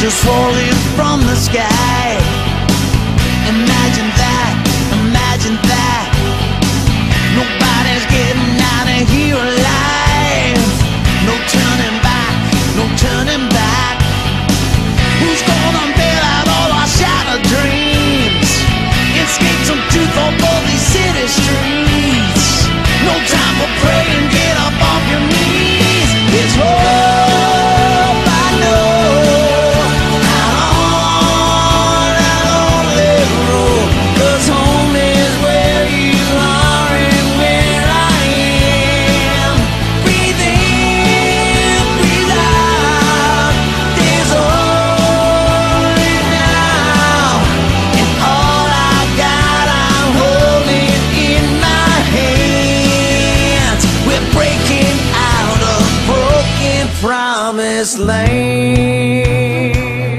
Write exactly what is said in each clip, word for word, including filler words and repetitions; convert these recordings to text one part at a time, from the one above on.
angels falling from the sky. Imagine that, imagine that. Nobody's getting out of here alive. No turning back, no turning back. Who's gonna bail out all our shattered dreams? Escape some truth on all these city streets. No time for praying, get up off your knees. It's hope I know. Out on that lonely road. 'Cause home is where you are and where I am. Breathe in, breathe out. There's only now. And all I got, I'm holding in my hands. We're breaking out of broken promised land.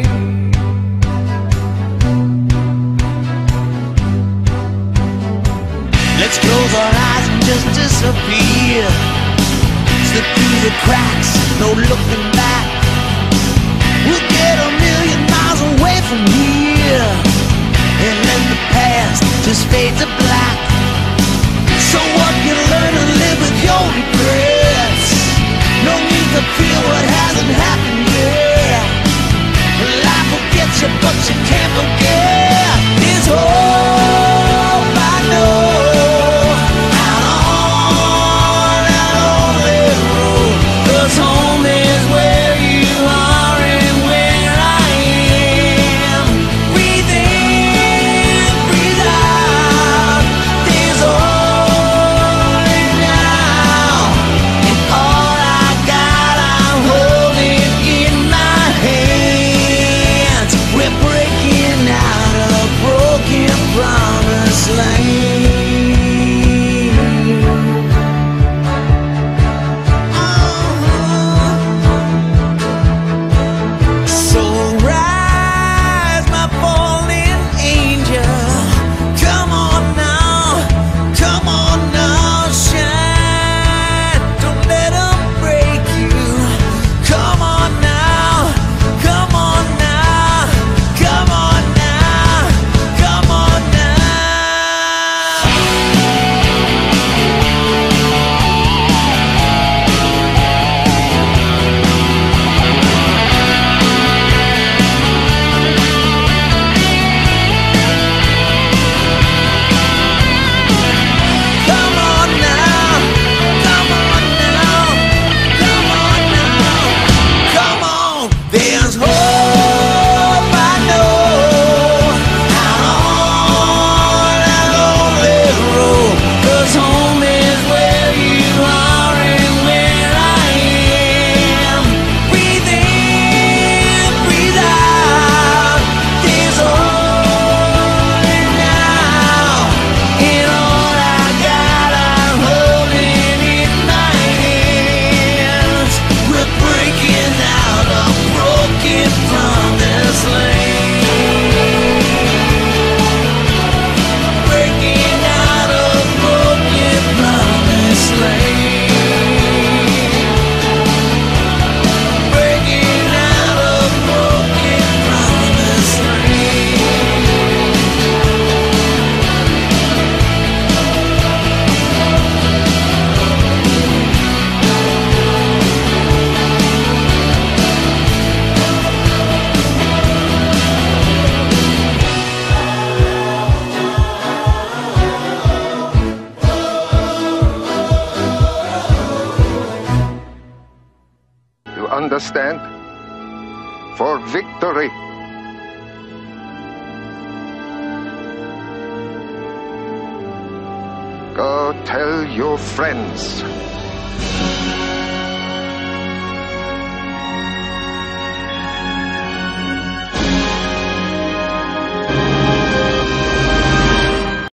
Let's close our eyes and just disappear. Slip through the cracks, no looking back. We'll get a million miles away from here and let the past just fade to black. So what you learn to live with your regrets. No need to feel what hasn't happened yet. Life will get you, but you can't forget. There's hope I know. Out on that lonely road. 'Cause home is where you are and where I am. Breathe in, breathe out. There's only now. And all I got, I'm holding in my hands. We're breaking out of broken promised land. So rise, my fallen angel. Come on now, come on now, shine. Don't let 'em break you. Come on now, come on now, come on now, come on now. Come on now, come on now, come on now, come on. There's hope I know. Out on that lonely road. 'Cause home is where you are and where I am. Breathe in, breathe out. There's only now. And all I got, I'm holding in my hands. We're breaking out of broken promised land. Breaking out of broken promised land. Breaking out of broken promised land. You understand? For victory. Go tell your friends